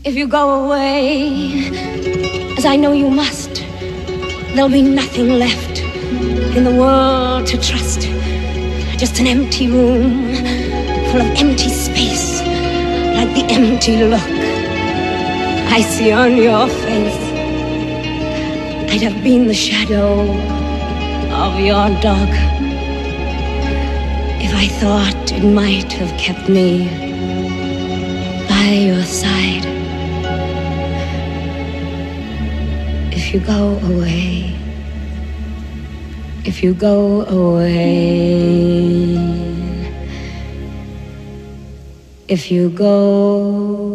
If you go away, as I know you must, there'll be nothing left in the world to trust. Just an empty room full of empty space, like the empty look I see on your face. I'd have been the shadow of your dog if I thought it might have kept me by your side. If you go away, if you go away, if you go